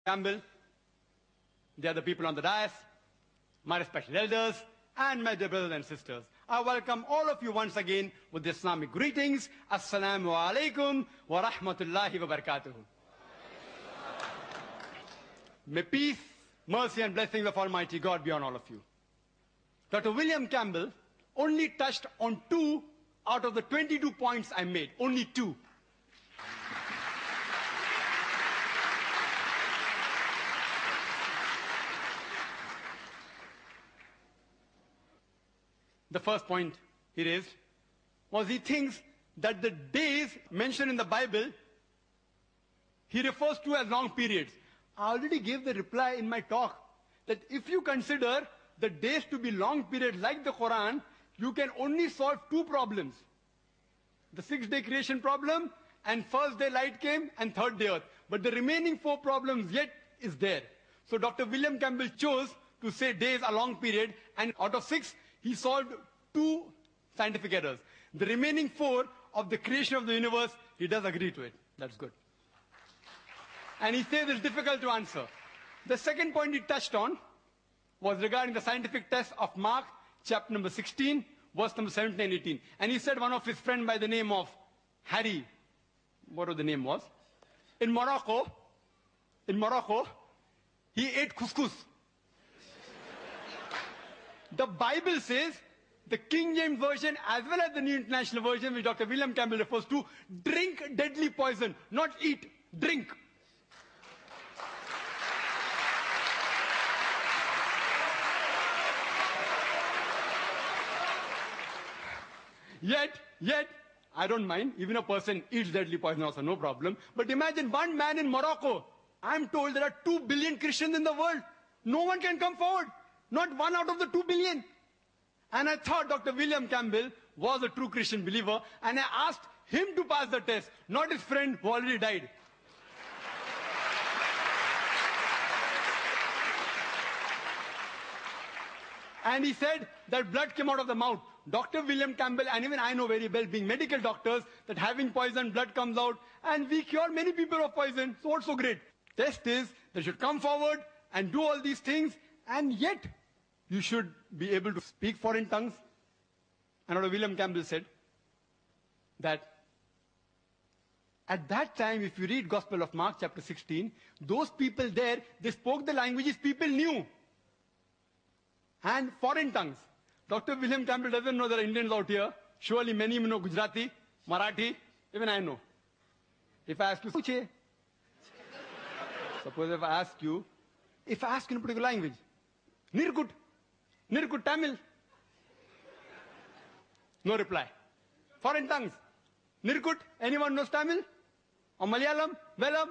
Cambell, the other people on the dais, my respected elders, and my dear brothers and sisters. I welcome all of you once again with the Islamic greetings. Assalamu alaikum wa rahmatullahi wa barakatuh. May peace, mercy and blessings of Almighty God be on all of you. Dr. William Cambell only touched on 2 out of the 22 points I made, only 2. The first point he raised was he thinks that the days mentioned in the Bible, he refers to as long periods. I already gave the reply in my talk that if you consider the days to be long periods like the Quran, you can only solve 2 problems. The 6-day creation problem, and first day light came, and third day earth. But the remaining 4 problems yet is there. So Dr. William Cambell chose to say days are long period, and out of 6, he solved 2 scientific errors. The remaining 4 of the creation of the universe, he does agree to it. That's good. And he says it's difficult to answer. The second point he touched on was regarding the scientific test of Mark, chapter number 16, verse number 17 and 18. And he said one of his friends by the name of Harry, whatever the name was, in Morocco, he ate couscous. The Bible says, the King James Version as well as the New International Version, which Dr. William Cambell refers to, drink deadly poison, not eat, drink. Yet, I don't mind, even a person eats deadly poison also, no problem. But imagine one man in Morocco. I'm told there are 2 billion Christians in the world. No one can come forward. Not 1 out of the 2 billion. And I thought Dr. William Cambell was a true Christian believer, and I asked him to pass the test, not his friend who already died. And he said that blood came out of the mouth. Dr. William Cambell, and even I know very well, being medical doctors, that having poison, blood comes out, and we cure many people of poison, so what's so great? Test is, they should come forward and do all these things, and yet, you should be able to speak foreign tongues. And Dr. William Cambell said that at that time, if you read Gospel of Mark chapter 16, those people there, they spoke the languages people knew. And foreign tongues. Dr. William Cambell doesn't know there are Indians out here. Surely many know Gujarati, Marathi, even I know. If I ask you, suppose if I ask you in a particular language, Nirkut Tamil. No reply. Foreign tongues. Nirkut, anyone knows Tamil? Or Malayalam? Velam?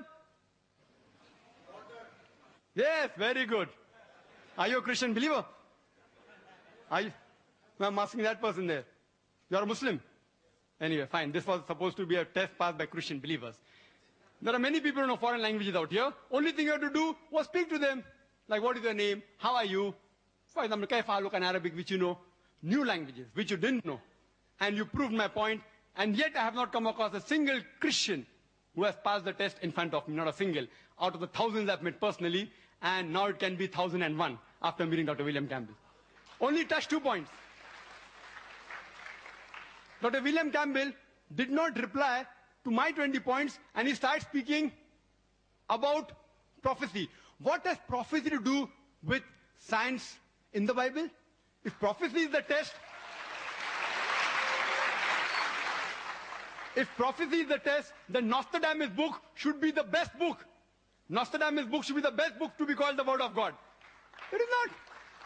Yes, very good. Are you a Christian believer? Are you? I'm asking that person there. You are a Muslim? Anyway, fine. This was supposed to be a test passed by Christian believers. There are many people who know foreign languages out here. Only thing you have to do was speak to them. Like, what is your name? How are you? For example, Kaifa look in Arabic, which you know. New languages, which you didn't know. And you proved my point. And yet I have not come across a single Christian who has passed the test in front of me. Not a single. Out of the thousands I've met personally. And now it can be 1001 after meeting Dr. William Cambell. Only touched 2 points. Dr. William Cambell did not reply to my 20 points, and he started speaking about prophecy. What has prophecy to do with science in the Bible? If prophecy is the test, then Nostradamus' book should be the best book. Nostradamus' book should be the best book to be called the Word of God. It is not.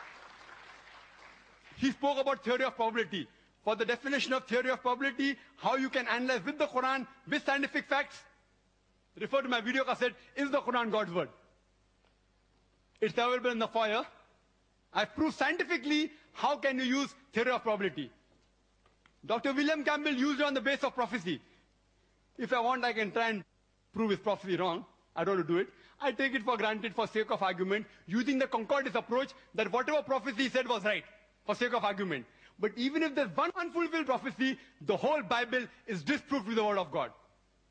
He spoke about theory of probability. For the definition of theory of probability, how you can analyze with the Quran, with scientific facts. Refer to my video cassette, Is the Quran God's Word? It's available in the foyer. I've proved scientifically how can you use theory of probability. Dr. William Cambell used it on the basis of prophecy. If I want, I can try and prove his prophecy wrong. I don't want to do it. I take it for granted for sake of argument, using the concordance approach that whatever prophecy he said was right, for sake of argument. But even if there's one unfulfilled prophecy, the whole Bible is disproved with the Word of God.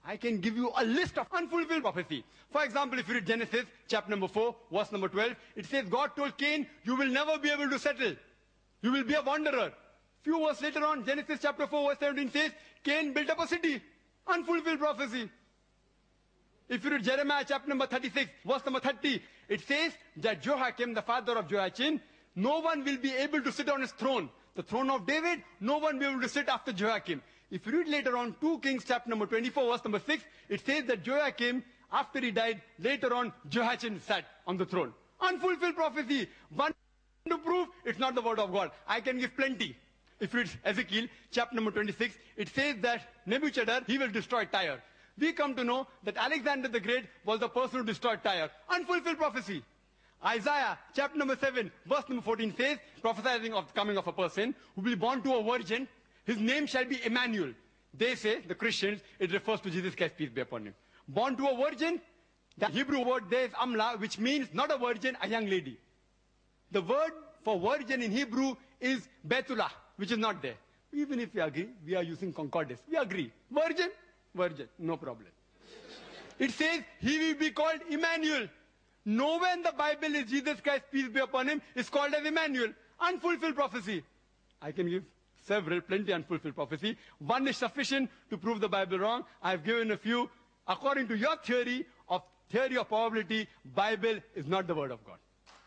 I can give you a list of unfulfilled prophecy. For example, if you read Genesis, chapter number 4, verse number 12, it says, God told Cain, you will never be able to settle. You will be a wanderer. Few verses later on, Genesis chapter 4, verse 17 says, Cain built up a city. Unfulfilled prophecy. If you read Jeremiah chapter number 36, verse number 30, it says that Jehoiakim, the father of Joachim, no one will be able to sit on his throne. The throne of David, no one will be able to sit after Jehoiakim. If you read later on 2 Kings chapter number 24, verse number 6, it says that Joachim, after he died, later on Jehoiachin sat on the throne. Unfulfilled prophecy. One to prove it's not the word of God. I can give plenty. If you read Ezekiel chapter number 26, it says that Nebuchadnezzar, he will destroy Tyre. We come to know that Alexander the Great was the person who destroyed Tyre. Unfulfilled prophecy. Isaiah chapter number 7, verse number 14 says, prophesying of the coming of a person who will be born to a virgin, his name shall be Emmanuel. They say, the Christians, it refers to Jesus Christ, peace be upon him. Born to a virgin, the Hebrew word there is Amla, which means not a virgin, a young lady. The word for virgin in Hebrew is Betula, which is not there. Even if we agree, we are using concordance. We agree. Virgin, virgin, no problem. It says, he will be called Emmanuel. Nowhere in the Bible is Jesus Christ, peace be upon him, is called as Emmanuel. Unfulfilled prophecy. I can give several, plenty unfulfilled prophecy. One is sufficient to prove the Bible wrong. I've given a few. According to your theory of probability, Bible is not the word of God.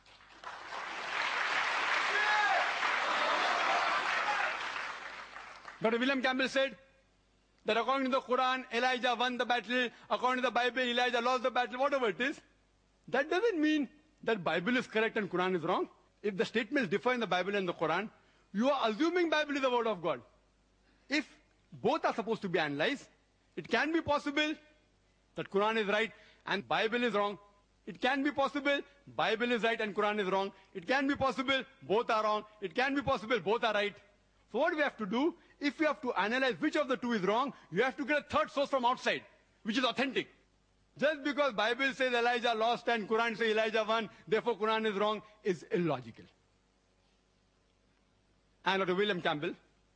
Dr. William Cambell said that according to the Quran, Elijah won the battle. According to the Bible, Elijah lost the battle, whatever it is. That doesn't mean that Bible is correct and Quran is wrong. If the statements differ in the Bible and the Quran, you are assuming Bible is the word of God. If both are supposed to be analyzed, it can be possible that Quran is right and Bible is wrong. It can be possible Bible is right and Quran is wrong. It can be possible both are wrong. It can be possible both are right. So what we have to do, if we have to analyze which of the two is wrong, you have to get a third source from outside, which is authentic. Just because Bible says Elijah lost and Quran says Elijah won, therefore Quran is wrong, is illogical. And Dr. William Cambell,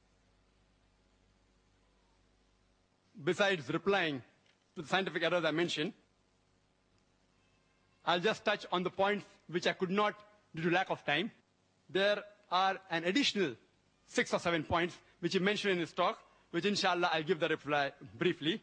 besides replying to the scientific errors I mentioned, I'll just touch on the points which I could not due to lack of time. There are an additional 6 or 7 points which he mentioned in his talk, which inshallah I'll give the reply briefly.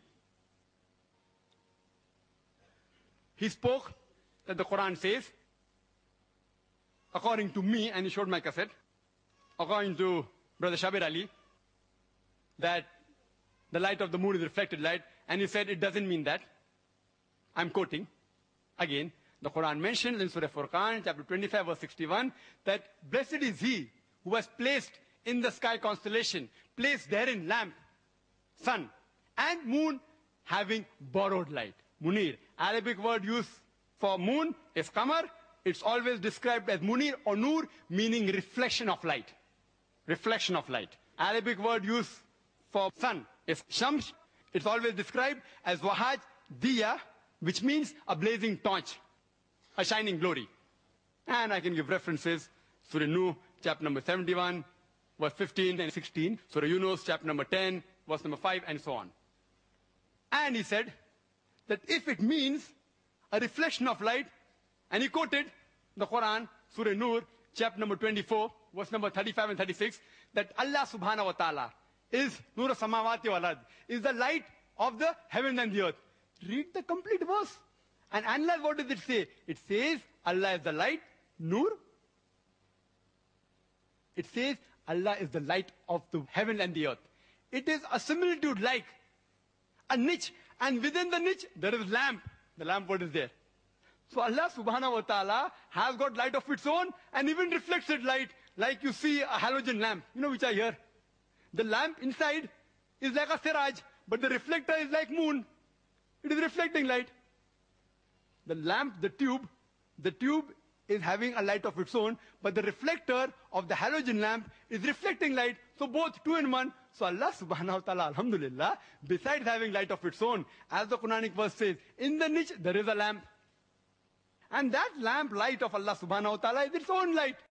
He spoke that the Quran says, according to me, and he showed my cassette, according to Brother Shabir Ali, that the light of the moon is reflected light, and he said it doesn't mean that. I'm quoting. Again, the Quran mentions in Surah Furqan, chapter 25, verse 61, that blessed is he who was placed in the sky constellation, placed therein lamp, sun, and moon having borrowed light. Munir. Arabic word used for moon is qamar. It's always described as munir or nur, meaning reflection of light. Reflection of light. Arabic word used for sun is shams. It's always described as wahaj diya, which means a blazing torch, a shining glory. And I can give references. Surah Nuh, chapter number 71, verse 15 and 16. Surah Yunus, chapter number 10, verse number 5, and so on. And he said that if it means a reflection of light, and he quoted the Quran, Surah Nur, chapter number 24, verse number 35 and 36, that Allah subhanahu wa ta'ala is Nur samawati wal ard, is the light of the heaven and the earth. Read the complete verse and analyze what does it say. It says Allah is the light, Nur. It says Allah is the light of the heaven and the earth. It is a similitude like a niche, and within the niche there is lamp. The lamp what is there? So Allah subhanahu wa ta'ala has got light of its own and even reflected light, like you see a halogen lamp, you know, which I hear. The lamp inside is like a siraj, but the reflector is like moon. It is reflecting light. The lamp, the tube is having a light of its own, but the reflector of the halogen lamp is reflecting light. So both 2 in 1. So Allah subhanahu wa ta'ala, alhamdulillah, besides having light of its own, as the Quranic verse says, in the niche there is a lamp. And that lamp light of Allah subhanahu wa ta'ala is its own light.